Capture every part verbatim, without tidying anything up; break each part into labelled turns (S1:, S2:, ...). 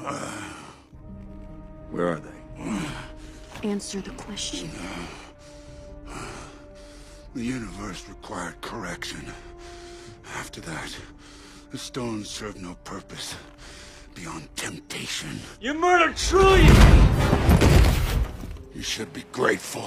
S1: Where are they?
S2: Answer the question.
S3: The universe required correction. After that, the stones served no purpose beyond temptation.
S1: You murdered trillions!
S3: You should be grateful.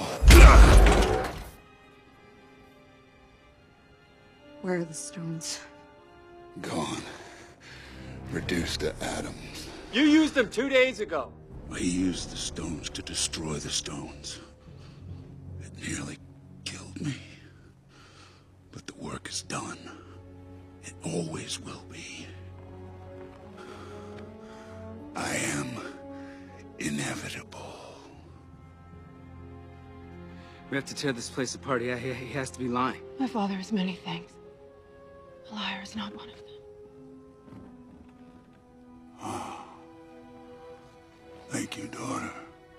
S2: Where are the stones?
S3: Gone. Reduced to atoms.
S1: You used them two days ago.
S3: He used the stones to destroy the stones. It nearly killed me. But the work is done. It always will be. I am inevitable.
S1: We have to tear this place apart. He, he, he has to be lying.
S2: My father is many things. A liar is not one of them.
S3: Thank you, daughter.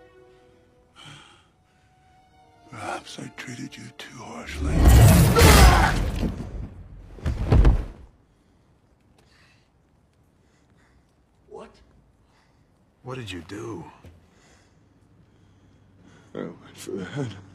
S3: Perhaps I treated you too harshly.
S1: What?
S4: What did you do?
S3: I went for the head.